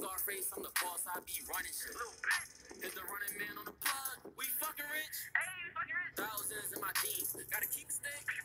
Scarface, I'm the boss, I be running shit. Is the running man on the plug? We fucking rich. Hey, we fucking rich. Thousands in my jeans, gotta keep it stick.